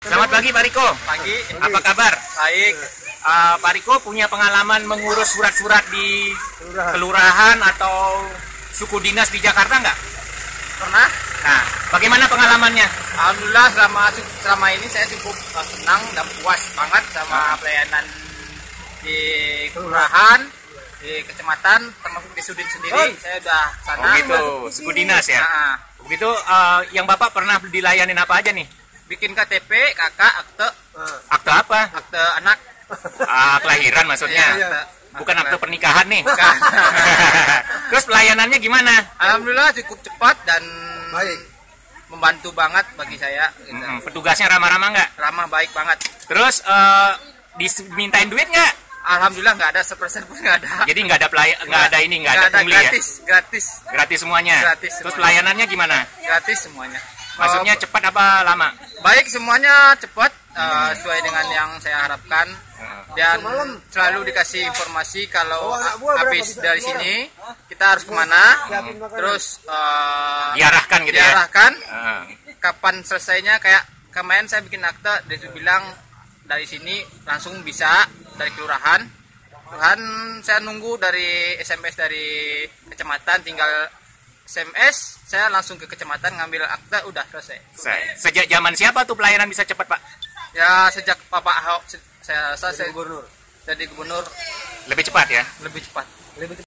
Selamat pagi Pak Riko. Pagi. Apa kabar? Baik. Pak Riko punya pengalaman mengurus surat-surat di kelurahan atau suku dinas di Jakarta nggak? Pernah. Nah, bagaimana pengalamannya? Alhamdulillah selama ini saya cukup senang dan puas banget sama pelayanan di kelurahan, di kecamatan, termasuk di Sudin sendiri. Saya udah sana. Oh gitu, suku dinas ya. Nah, Begitu, yang Bapak pernah dilayanin apa aja nih? bikin KTP, kakak, akte, Akte apa? akte anak. Kelahiran maksudnya. Iya, Bukan akte pernikahan nih. Bukan. Terus pelayanannya gimana? Alhamdulillah cukup cepat dan Baik. membantu banget bagi saya. Gitu. Petugasnya ramah-ramah nggak? Ramah, baik banget. Terus dimintain duit nggak? Alhamdulillah nggak ada sepersen pun nggak ada. Jadi nggak ada nggak ada ini, nggak ada pungli ya? Gratis Gratis semuanya. Gratis Terus semuanya. pelayanannya gimana? Gratis semuanya. Maksudnya cepat apa lama? Baik, semuanya cepat sesuai dengan yang saya harapkan, dan selalu dikasih informasi kalau habis dari sini kita harus kemana, terus Diarahkan gitu ya? diarahkan Ah. kapan selesainya. Kayak kemarin saya bikin akte, dia tuh bilang dari sini langsung bisa dari kelurahan. Tuhan, saya nunggu dari SMS dari kecamatan, tinggal SMS, saya langsung ke kecamatan ngambil akte, udah selesai. Sejak zaman siapa tuh pelayanan bisa cepat, Pak? Ya sejak Bapak Ahok saya rasa saya jadi gubernur Lebih cepat ya? lebih cepat.